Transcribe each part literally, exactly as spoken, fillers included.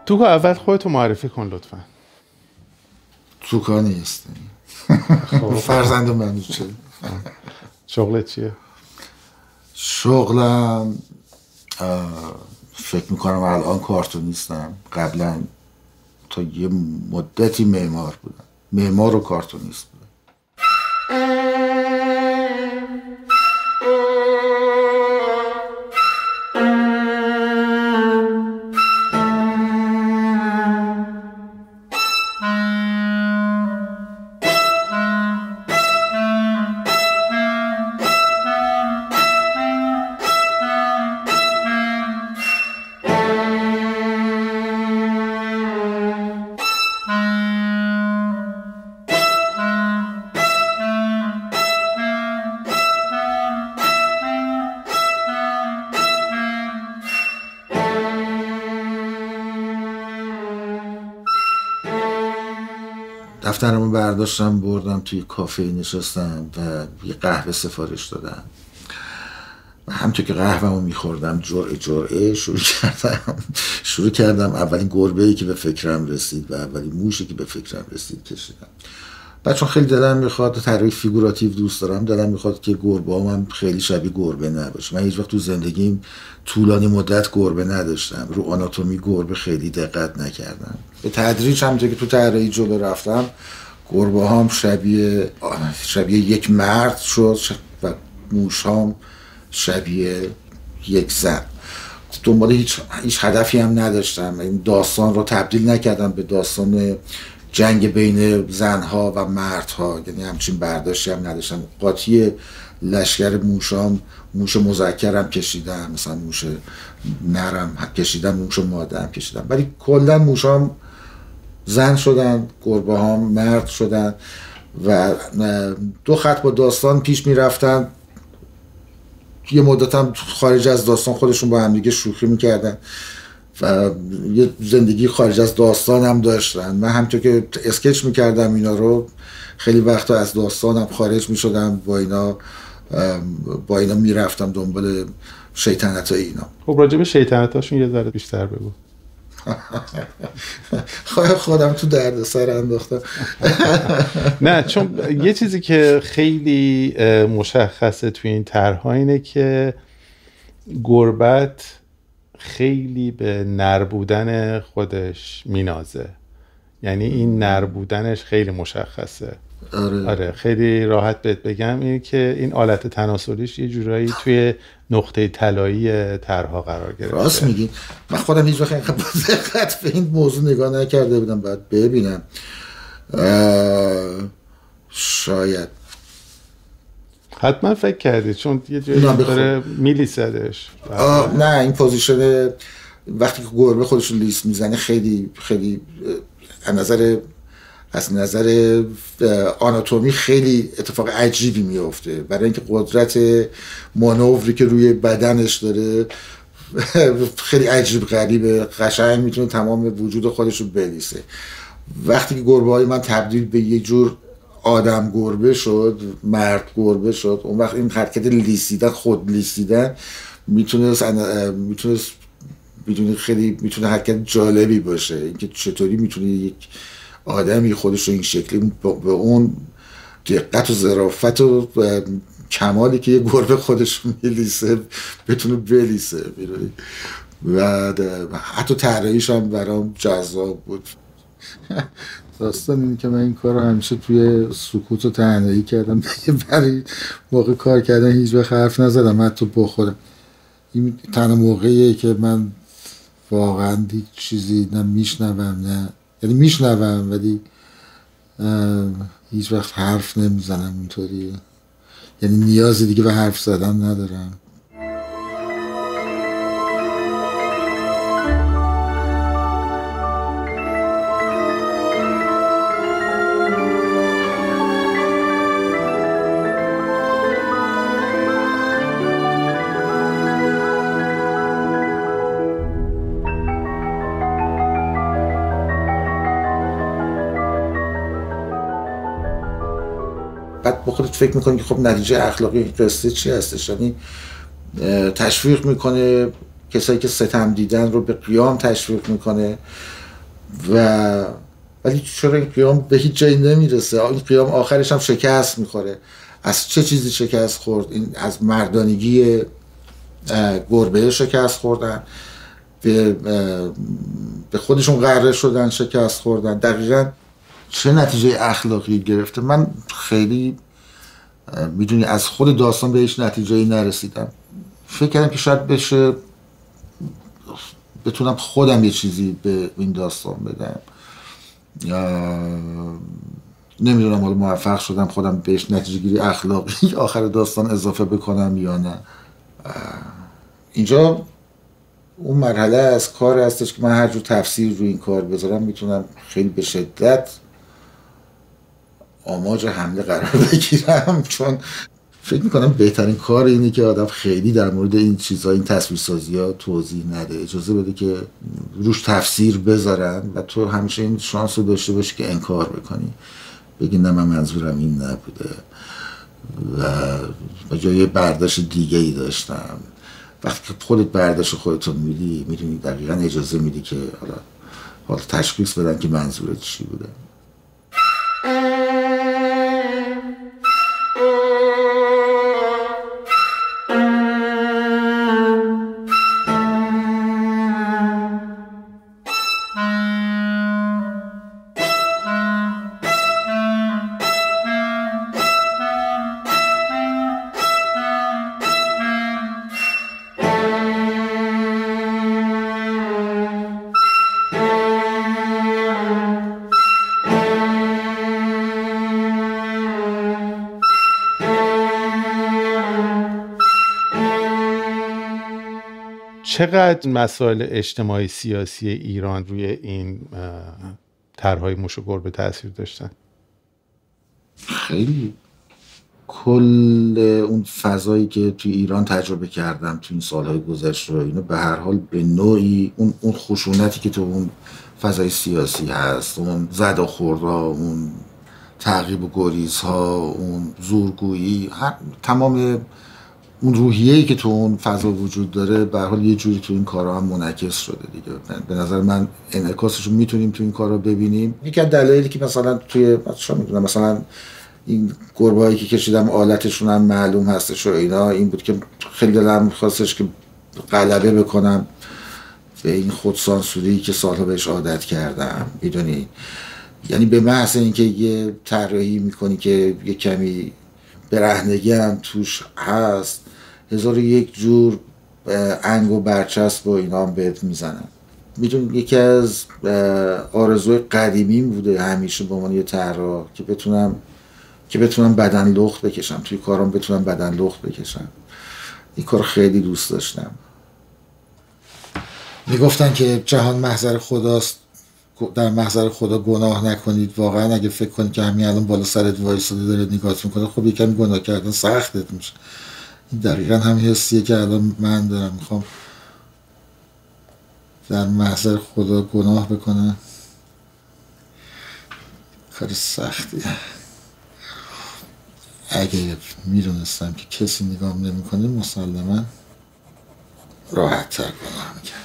توکا اول خودتو معرفی کن لطفا. توکا نیستانی. فرزند من چه؟ شغلت چیه؟ شغلم فکر میکنم الان کارتونیستم. قبلا تا یه مدتی معمار بودم. معمار و کارتونیست بودم. دفترمو برداشتم بردم توی کافه نشستم و یه قهوه سفارش دادم و همونطور که قهوه‌مو میخوردم جرعه جرعه شروع کردم شروع کردم اولین گربه‌ای که به فکرم رسید و اولین موشی که به فکرم رسید کشیدم. بعد چون خیلی دلم میخواد طراحی فیگوراتیو دوست دارم، دلم میخواد که گربه‌ام هم خیلی شبیه گربه نباشه. من هیچ وقت تو زندگیم طولانی مدت گربه نداشتم، رو آناتومی گربه خیلی دقت نکردم. به تدریج همونطور که تو طراحی جلو رفتم گربه هام شبیه شبیه یک مرد شد و موش هام شبیه یک زن. دنبال هیچ هیچ هدفی هم نداشتم. این داستان رو تبدیل نکردم به داستان جنگ بین زنها و مردها، یعنی همچین برداشتی هم نداشتم. قاطی لشکر موشام، موش مذکرم کشیدم، مثلا موش نرم کشیدم، موش ماده هم کشیدم، ولی کلا موشام زن شدن، گربه ها مرد شدن و دو خط با داستان پیش می رفتن. یه مدت هم خارج از داستان خودشون با هم دیگه شوخی می کردن و یه زندگی خارج از داستان هم داشتن. من همونطور که اسکچ می کردم اینا رو، خیلی وقتا از داستانم خارج می شدم، با اینا با اینا می رفتم دنبال شیطنت های اینا. خب راجع به شیطنت هاشون یه ذره بیشتر بگو. خودم تو درد سر انداختم. نه، چون یه چیزی که خیلی مشخصه توی این طرح‌ها اینه که گربت خیلی به نر بودن خودش مینازه. یعنی این نر بودنش خیلی مشخصه. آره. آره خیلی راحت بهت بگم این که این آلت تناسلیش یه جورایی توی نقطه طلایی طرح‌ها قرار گرفته. راست میگین. من خودم هیچ وقت اینقدر با دقت به این موضوع نگاه نکرده بودم، باید ببینم. شاید حتما فکر کردی چون یه جایی داره میلیسدش. نه این پوزیشن وقتی که گربه خودش رو لیست میزنه خیلی خیلی از نظر از نظر آناتومی خیلی اتفاق عجیبی میفته، برای اینکه قدرت مانوری که روی بدنش داره خیلی عجیب غریبه، قشنگ میتونه تمام وجود خودش رو بلیسه. وقتی که گربه های من تبدیل به یه جور آدم گربه شد، مرد گربه شد، اون وقت این حرکت لیسیدن، خود لیسیدن میتونه میتونه میتونه خیلی میتونه حرکت جالبی باشه. اینکه چطوری میتونه یک آدمی خودش رو این شکلی به اون دقت و ظرافت و کمالی که یه گربه خودش رو میلیسه بتونه بلیسه. و حتی طراحیش هم برام جذاب بود. داستان اینه که من این کار رو همیشه توی سکوت و تنهایی کردم، برای موقع کار کردن هیچ وقت حرف نزدم، حتی با خودم. این تنها موقعیه که من واقعا هیچ چیزی نه میشنوم نه یعنی میشنوم ولی هیچ وقت حرف نمیزنم اونطوری، یعنی نیازی دیگه به حرف زدن ندارم. بعد با خودت فکر میکنی که خب نتیجه اخلاقی قصه چی هستش، یعنی تشویق میکنه کسایی که ستم دیدن رو به قیام تشویق میکنه و ولی چرا این قیام به هیچ جایی نمیرسه؟ این قیام آخرش هم شکست میخوره. از چه چیزی شکست خورد؟ این از مردانگی گربه شکست خوردن، به به خودشون غره شدن، شکست خوردن. دقیقاً چه نتیجه اخلاقی گرفته؟ من خیلی میدونی از خود داستان به هیچ نتیجه‌ای نرسیدم. فکر کردم که شاید بشه بتونم خودم یه چیزی به این داستان بدم. نمیدونم حالا موفق شدم خودم بهش نتیجه گیری اخلاقی آخر داستان اضافه بکنم یا نه. اینجا اون مرحله از کار هستش که من هر جور تفسیر روی این کار بذارم میتونم خیلی به شدت آماج حمله قرار بگیرم، چون فکر میکنم بهترین کار اینه که آدم خیلی در مورد این چیزها، این تصویرسازی ها توضیح نده، اجازه بده که روش تفسیر بذارن و تو همیشه این شانس رو داشته باشی که انکار بکنی، بگی نه من منظورم این نبوده و جای برداشت دیگه ای داشتم. وقتی که خودت برداشت خودتون میدی، میدونی دقیقا اجازه میدی که حالا حالا تشخیص بدن که منظورت چی بوده. چقدر مسائل اجتماعی سیاسی ایران روی این طرح‌های موش و گربه تاثیر داشتن؟ خیلی. کل اون فضایی که توی ایران تجربه کردم توی این سالهای گذشته رو، اینو به هر حال به نوعی اون اون خشونتی که تو اون فضای سیاسی هست، اون زد و خوردها، اون تعقیب و گریزها، اون زورگویی، تمام اون روحیه‌ای که تو اون فضا وجود داره به هر حال یه جوری تو این کارا هم منعکس شده دیگه. به نظر من انعکاسش رو میتونیم تو این کارا ببینیم. یکی از دلایلی که مثلا توی چه میدونم مثلا این گربه‌هایی که کشیدم آلتشون هم معلوم هستش و اینا، این بود که خیلی دلم می‌خواستش که غلبه بکنم به این خودسانسوری که سالها بهش عادت کردم، میدونی. یعنی به محض اینکه یه طراحی میکنی که یه کمی برهنگی هم توش هست، هزار و یک جور انگ و برچسب و اینا هم بهت میزنن. میدونی یکی از آرزوی قدیمیم بوده همیشه به عنوان یه طراح که بتونم که بتونم بدن لخت بکشم توی کارم، بتونم بدن لخت بکشم. این کار خیلی دوست داشتم. میگفتن که جهان محضر خداست، در محضر خدا گناه نکنید. واقعا اگه فکر کنید که همین الان بالا سرت وایساده داره نگاهت میکنه، خب یکم گناه کردن سختت میشه. این دقیقا همین حسیه که الان من دارم. میخوام در محضر خدا گناه بکنم، کار سختیه. اگه میدونستم که کسی نگام نمیکنه مسلما راحت تر گناه میکردم.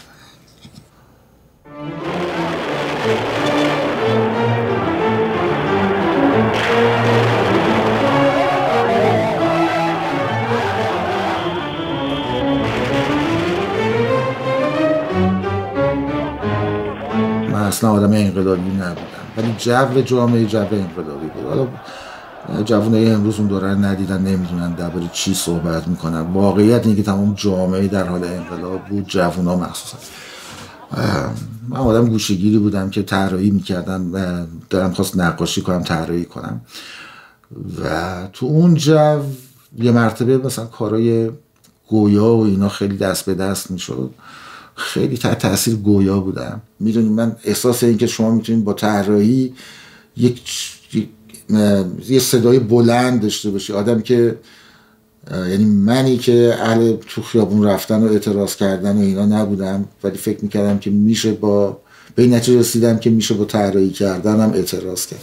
من اصلا آدم انقلابی نبودم، ولی جو جامعه جو انقلابی بود. حالا جوانای امروز اون دوره ندیدن، نمیدونن درباره چی صحبت میکنن. واقعیت اینه که تمام جامعه در حال انقلاب بود، جوونا مخصوصا. من آدم گوشه‌گیری بودم که طراحی میکردم و دلم خواست نقاشی کنم، طراحی کنم و تو اون جو یه مرتبه مثلا کارهای گویا و اینا خیلی دست به دست میشد. خیلی تحت تاثیر گویا بودم. میدونید من احساس این که شما میتونید با طراحی یک یه صدای بلند داشته باشی، آدم که یعنی منی که اهل تو خیابون رفتن و اعتراض کردن و اینا نبودم، ولی فکر میکردم که میشه با به این نتیجه رسیدم که میشه با طراحی کردن هم اعتراض کرد.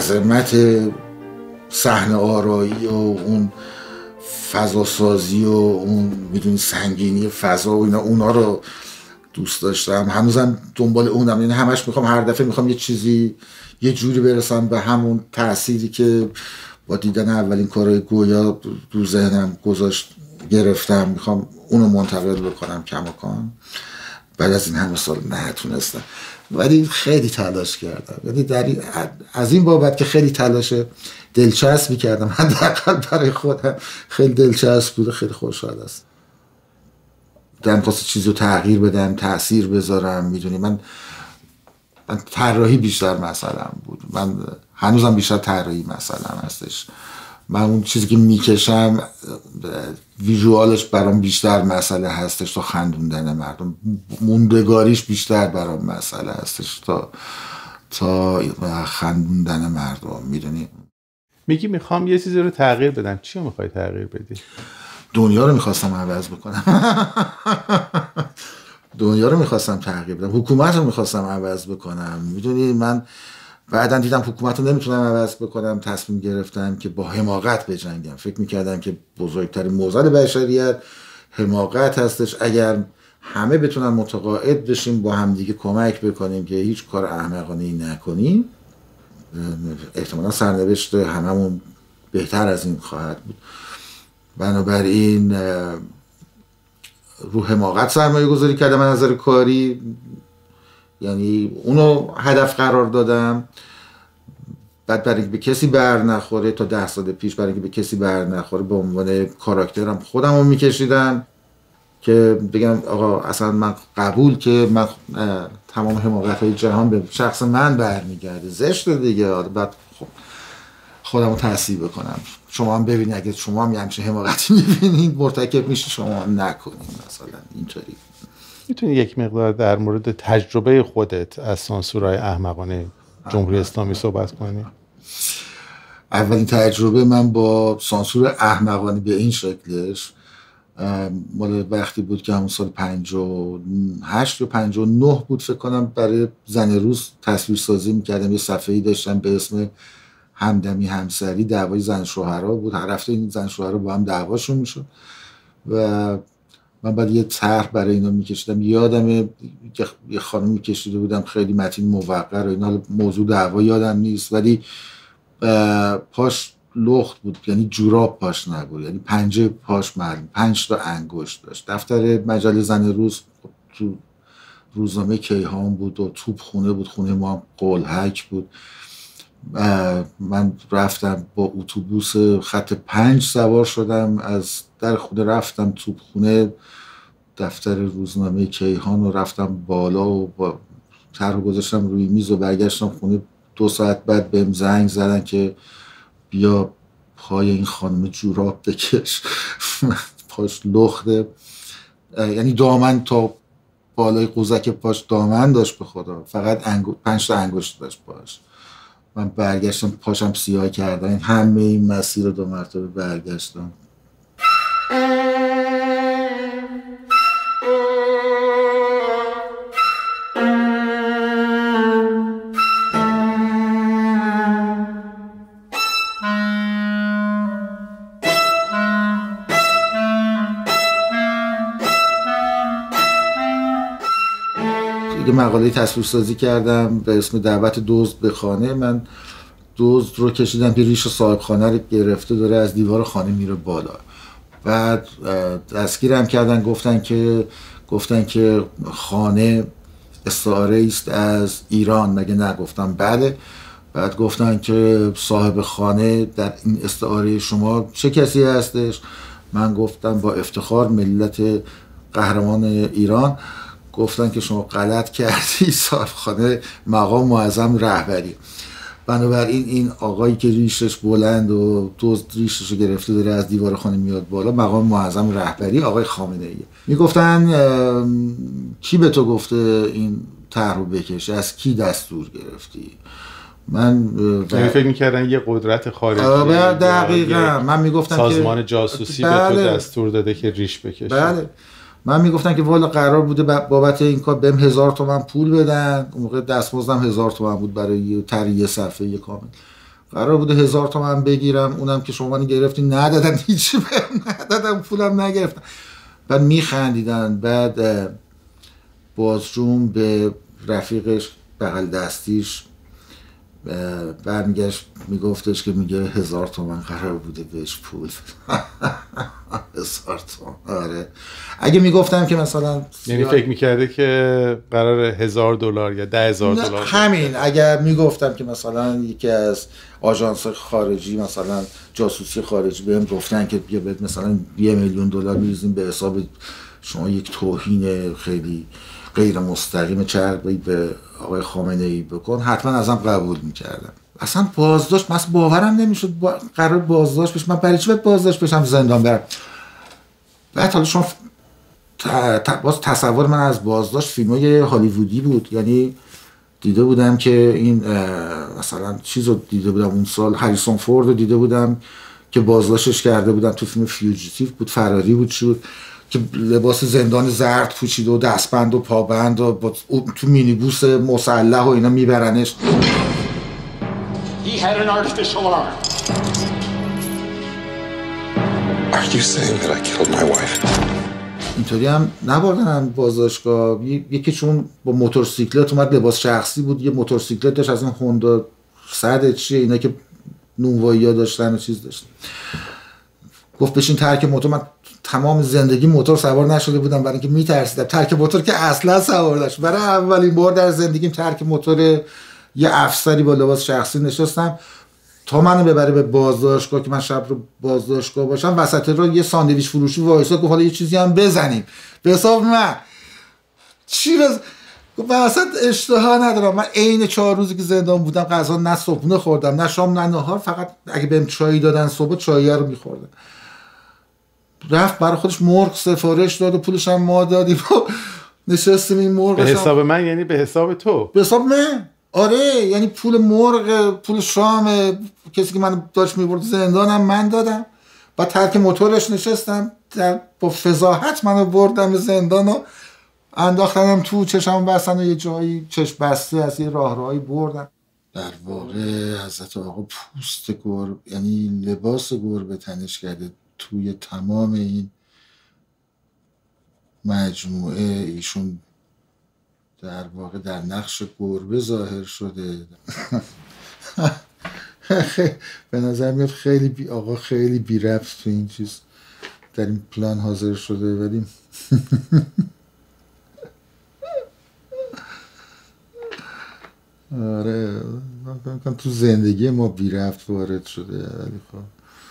عظمت صحنه آرایی و اون فضا سازی و اون میدونی سنگینی فضا و اینا، اونا رو دوست داشتم. هنوزم دنبال اونم، یعنی همش میخوام هر دفعه میخوام یه چیزی یه جوری برسم به همون تأثیری که با دیدن اولین کارهای گویا رو ذهنم گذاشت گرفتم، میخوام اونو منتقل بکنم کماکان. بعد از این همه سال نتونستم، ولی خیلی تلاش کردم. یعنی در از این بابت که خیلی تلاش دلچسبی کردم، حداقل برای خودم خیلی دلچسب بود، خیلی خوشحال است. دارم خواست چیزی رو تغییر بدم، تأثیر بذارم. میدونی من من طراحی بیشتر مثلا بود، من هنوزم بیشتر طراحی مثلا هستش. من اون چیزی که میکشم ویژوالش برام بیشتر مسئله هستش تا خندوندن مردم، موندگاریش بیشتر برام مسئله هستش تا تا خندوندن مردم. میدونی میگی میخوام یه چیزی رو تغییر بدم، چی رو میخوای تغییر بدی؟ دنیا رو میخواستم عوض بکنم. دنیا رو میخواستم تغییر بدم، حکومت رو میخواستم عوض بکنم. میدونی من بعدن دیدم حکومت رو نمیتونم عوض بکنم، تصمیم گرفتم که با حماقت بجنگم. فکر میکردم که بزرگترین معضل بشریت حماقت هستش. اگر همه بتونن متقاعد بشیم، با همدیگه کمک بکنیم که هیچ کار احمقانه‌ای نکنیم، احتمالا سرنوشت هممون بهتر از این خواهد بود. بنابراین رو حماقت سرمایه گذاری کردم از نظر کاری، یعنی اونو هدف قرار دادم. بعد برای اینکه به کسی بر نخوره، تا ده سال پیش برای اینکه به کسی بر نخوره، به عنوان کاراکترم خودم رو میکشیدم که بگم آقا اصلا من قبول که من تمام حماقت های جهان به شخص من برمیگرده، زشته دیگه. بعد خب خودم رو تحصیل بکنم. شما هم ببینید، اگه شما هم همچین حماقتی میبینید مرتکب میشه، شما هم نکنید. مثلا اینطوری. میتونی یک مقدار در مورد تجربه خودت از سانسورهای احمقانه جمهوری اسلامی صحبت کنی؟ اولین تجربه من با سانسور احمقانه به این شکلش مال وقتی بود که همون سال پنجاه و هشت یا پنجاه و نه بود فکر کنم، برای زن روز تصویر سازی میکردم. یه صفحه‌ای داشتم به اسم همدمی همسری، دعوای زن شوهرها بود. هر هفته این زن شوهرها با هم دعواشون میشد و من بعد یه طرح برای اینا میکشیدم. یادم یه خانم میکشیده بودم خیلی متین موقر و اینا، موضوع دعوا یادم نیست، ولی پاش لخت بود، یعنی جوراب پاش نبود، یعنی پنجه پاش معلوم، پنج تا انگشت داشت. دفتر مجله زن روز تو روزنامه کیهان بود و توپ خونه بود، خونه ما قلهک بود. من رفتم با اتوبوس خط پنج سوار شدم، از در خونه رفتم توپ خونه دفتر روزنامه کیهان و رفتم بالا و با طرح گذاشتم روی میز و برگشتم خونه. دو ساعت بعد بهم زنگ زدن که بیا پای این خانم جوراب بکش. پاش لخته، یعنی دامن تا بالای قوزک پاش دامن داشت، به خدا فقط انگو... پنج تا انگشت داشت پاش. من برگشتم پاشم سیاه کردن، همه این مسیر رو دو مرتبه برگشتم. یه مقاله تصویرسازی کردم به اسم دعوت دزد به خانه. من دزد رو کشیدم که ریش صاحب خانه رو گرفته، داره از دیوار خانه میره بالا. بعد دستگیرم کردن، گفتن که گفتن که خانه استعاره است از ایران. مگه نه؟ گفتم بله. بعد گفتن که صاحب خانه در این استعاره شما چه کسی هستش؟ من گفتم با افتخار ملت قهرمان ایران. گفتن که شما غلط کردی، صاحب خانه مقام معظم رهبری. بنابراین این آقایی که ریشش بلند و دزد ریشش رو گرفته داره از دیوار خانه میاد بالا، مقام معظم رهبری آقای خامنه ای. میگفتن کی به تو گفته این طرح رو بکشی؟ از کی دستور گرفتی؟ من فکر می‌کردن یه قدرت خارجی دقیقاً من میگفتم که سازمان جاسوسی بله. به تو دستور داده که ریش بکشی. بله. من میگفتن که والا قرار بوده بابت این کار بهم هزار تومن پول بدن. اون موقع دستمزدم هزار تومن بود برای طراحی صفحه کامل. قرار بوده هزار تومن بگیرم، اونم که شما منو گرفتین ندادن، هیچی بهم ندادن، پولم نگرفتن. بعد میخندیدن. بعد بازجوم به رفیقش بغل دستیش برمیگشت میگفتش که میگه هزار تومن قرار بوده بهش پول. هزار تومن. آره اگه میگفتم که مثلا یعنی فکر میکرده که قرار هزار دلار یا ده هزار دلار. همین اگر میگفتم که مثلا یکی از آژانس خارجی مثلا جاسوسی خارجی بهم گفتن که بیا بهت مثلا یه میلیون دلار بریزیم به حساب شما، یک توهین خیلی غیر مستقیم چربی به آقای خامنه ای بکن، حتما ازم قبول میکردم. اصلا بازداشت مثلا باورم نمیشد با... قرار بازداشت بشم. من برای چی باید بازداشت بشم زندان برم؟ بعد حالا شما ت... ت... باز تصور من از بازداشت فیلمای هالیوودی بود. یعنی دیده بودم که این مثلا چیزو دیده بودم اون سال، هریسون فورد رو دیده بودم که بازداشتش کرده بودن تو فیلم فیوجیتیو بود، فراری بود شد که لباس زندان زرد پوشیده و دستبند و پابند و تو مینیبوس مسلح و اینا میبرنش. He had an artificial arm. Are you saying that I killed my wife? اینطوری هم نبردن بازداشتگاه. یکی چون با موتورسیکلت اومد، لباس شخصی بود، یه موتورسیکلت داشت از این هوندا صد چیه اینا که نونوایی‌ها داشتن و چیز داشتن. گفت بشین ترک موتور. من تمام زندگی موتور سوار نشده بودم برای اینکه میترسیدم. ترک موتور که اصلا سوار نشدم. برای اولین بار در زندگیم ترک موتور یه افسری با لباس شخصی نشستم تا منو ببره به بازداشتگاه که من شب رو بازداشتگاه باشم. وسط رو یه ساندویچ فروشی وایساد گفت حالا یه چیزی هم بزنیم به حساب من. چی بز... گفت اصلا اشتها ندارم. من عین چهار روزی که زندان بودم غذا نه صبحونه خوردم نه شام نه نهار، فقط اگه بهم چای دادن صبح چای رو میخوردم. رفت برای خودش مرغ سفارش داد و پولش هم ما دادیم. نشستیم این مرغ به حساب من، یعنی به حساب تو؟ به حساب من. آره یعنی پول مرغ، پول شام کسی که من داشت میبرد زندانم من دادم. بعد ترک موتورش نشستم در با فضاحت منو بردم زندان و انداختنم تو، چشم بستن و یه جایی چشم بسته از یه راهروهایی بردم. در واقع حضرت آقا پوست گربه، یعنی لباس گربه تنش کرده توی تمام این مجموعه. ایشون در واقع در نقش گربه ظاهر شده. به نظر میاد خیلی بی آقا خیلی بی ربط تو این چیز در این پلان حاضر شده، ولی آره تو زندگی ما بی ربط وارد شده. ولی خب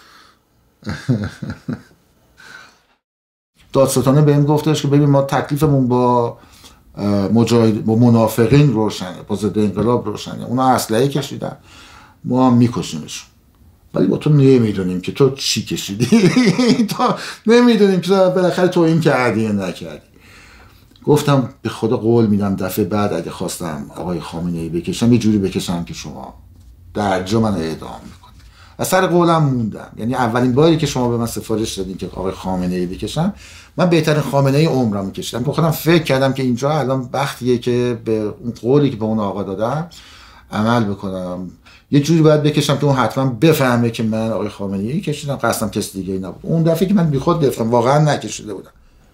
دادستانه بهم گفتش که ببین ما تکلیفمون با مجاهد با منافقین روشنه، با ضد انقلاب روشنه. اونا اسلحه کشیدن، ما هم میکشیمشون، ولی با تو نمیدونیم که تو چی کشیدی. تو نمیدونیم که بالاخره تو این کردی یا نکردی. گفتم به خدا قول میدم دفعه بعد اگه خواستم آقای خامنه ای بکشم یه جوری بکشم که شما در جا من اعدام میکنی. از سر قولم موندم. یعنی اولین باری که شما به من سفارش دادین که آقای خامنه ای بکشم، من بهترین خامنه ای عمرم کشیدم. با خودم فکر کردم که اینجا الان وقتیه که به اون قولی که به اون آقا دادم عمل بکنم. یه جوری باید بکشم که اون حتما بفهمه که من آقای خامنه ای کشیدم، قصدم کسی دیگه ای نبود. اون دفعه که من بیخود گفتم واقعا نکشیده بودم.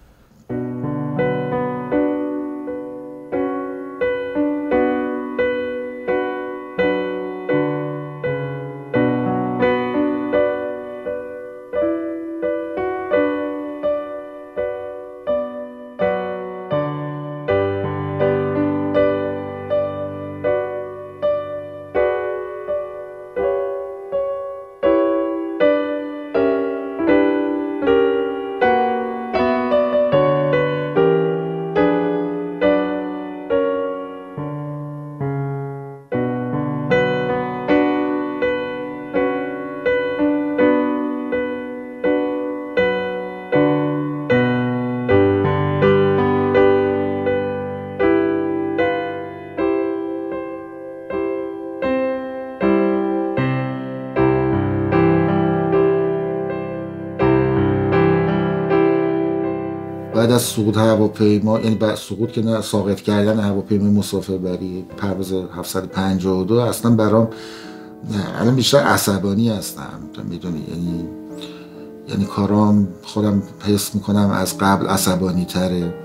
بعد از سقوط هواپیما، یعنی بعد سقوط که نه ساقط کردن هواپیمای مسافربری پرواز هفتصد و پنجاه و دو، اصلا برام نه الان بیشتر عصبانی هستم تو میدونی، یعنی یعنی کارام خودم حس میکنم از قبل عصبانی تره.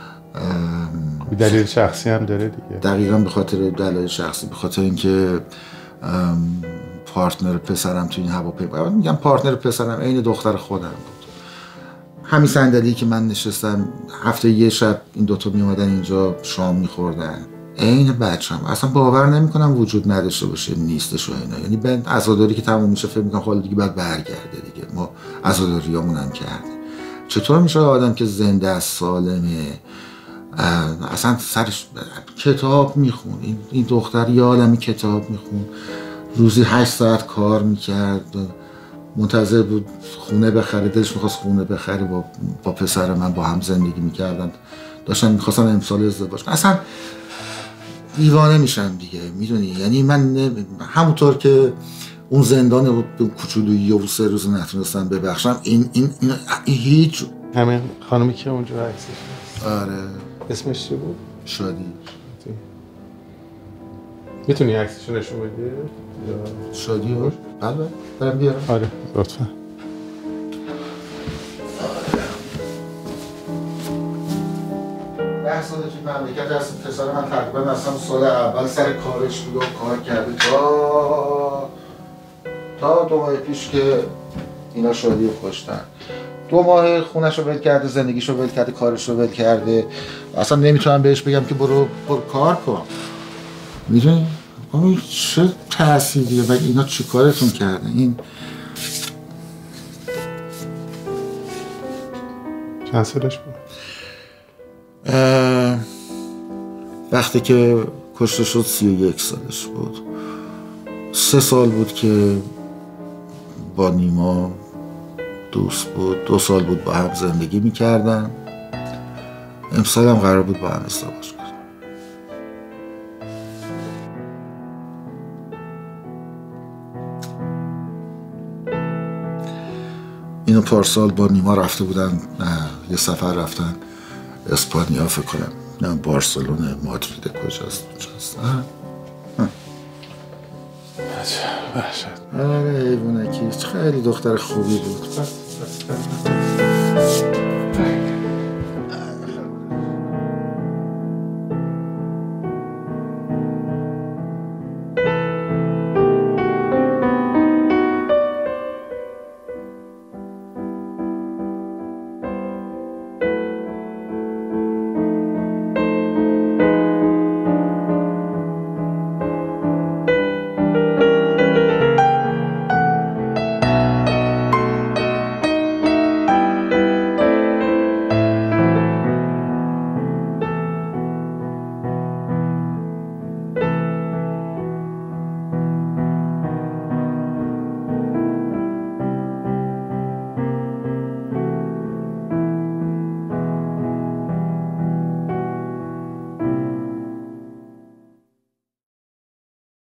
دلیل شخصی هم داره دیگه. دقیقاً به خاطر دلایل شخصی، به خاطر اینکه پارتنر پسرم تو این هواپیما، میگم پارتنر پسرم عین دختر خودم بود. همین صندلی که من نشستم هفته یه شب این دوتا می اومدن اینجا شام میخوردن، عین بچه‌م. اصلا باور نمیکنم وجود نداشته باشه، نیستش و اینا. یعنی به عزاداری که تموم میشه فکر میکنم حالا دیگه باید برگرده دیگه، ما عزاداریامون هم کردیم. چطور میشه آدم که زنده است، سالمه، اصلا سرش کتاب میخون، این, این دختر یه عالمی کتاب میخون، روزی هشت ساعت کار میکرد، منتظر بود خونه بخره، دلش میخواست خونه بخره، با, با پسر من با هم زندگی میکردن، داشتن میخواستن امسال ازدواج کنن. اصلا دیوانه میشم دیگه، میدونی. یعنی من همونطور که اون زندان کوچولویی و سه روز نتونستم ببخشم، این این, این, این هیچ. همین خانمی که اونجا عکسش هست. آره. اسمش چی بود؟ شادی. میتونی عکسشو نشون بدی؟ شادی رو؟ بله برم بیارم. آره لطفا. ده ساله توی مملکت هستم، پسر من تقریبا اصلا سال اول سر کارش بود و کار کرده تا تا دو ماه پیش که اینا شادی رو کشتن. دو ماه خونش رو ول کرده، زندگیش رو ول کرده، کارش رو ول کرده. اصلا نمیتونم بهش بگم که برو برو کار کن. میدونی؟ این چه تأثیریه و اینا چی کارتون کردن؟ این چند سالش بود؟ وقتی که کشته شد سی و یک سالش بود. سه سال بود که با نیما دوست بود، دو سال بود با هم زندگی میکردن. امسال هم قرار بود با هم ازدواج کنن. اینو پارسال با نیما رفته بودن، یه سفر رفتن اسپانیا فکر کنم، نه بارسلونه، مادرید، کجاست اونجاست. وحشت. آره حیوانکی، خیلی دختر خوبی بود. بس بس